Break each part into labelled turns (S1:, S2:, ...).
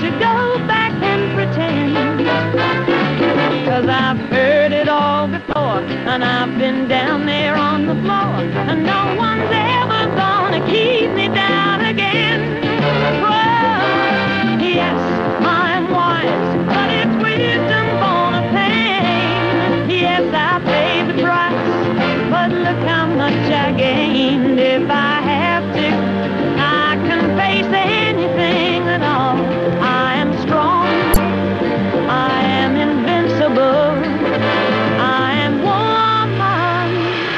S1: to go back and pretend. 'Cause I've heard it all before, and I've been down there on the floor, and no one's ever gonna keep me down again. Well, yes, I'm wise, but it's wisdom born of pain. Yes, I paid the price, but look how much I gained. If I have to, I can face anything at all. I am strong, I am invincible, I am woman.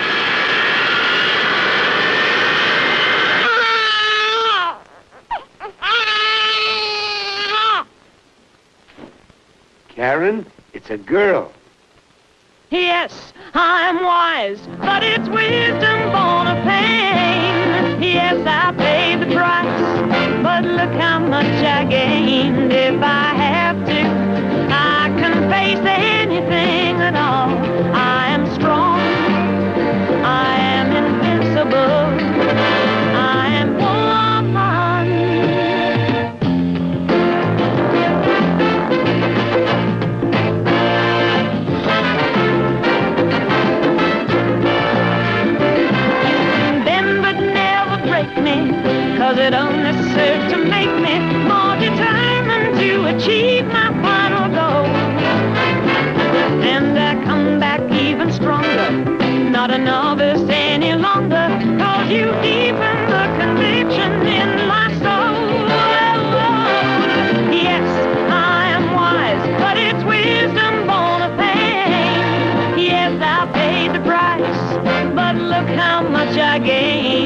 S2: Karen, it's a girl.
S1: Yes, I'm wise, but it's wisdom born of pain. Yes, I paid the price, but look how much I gained. If I have to, I can face anything at all. I am strong, I am invincible, I am woman. Me, 'cause it only served to make me more determined to achieve my final goal. And I come back even stronger, not a novice any longer, 'cause you deepen the conviction in my soul. Yes, I am wise, but it's wisdom born of pain. Yes, I paid the price, but look how much I gained.